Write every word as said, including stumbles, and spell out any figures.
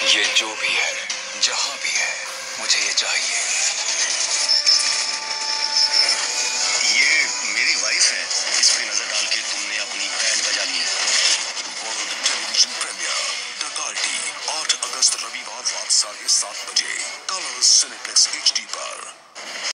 ये जो भी है, जहां भी है, मुझे ये चाहिए। ये मेरी वाइफ है। इस पे नजर डाल के तुमने अपनी बैंड बजा ली है। वर्ल्ड टेलीविजन प्रीमियर डकाल्टी आठ अगस्त रविवार रात साढ़े सात बजे कलर्स सिनेप्लेक्स एच डी पर।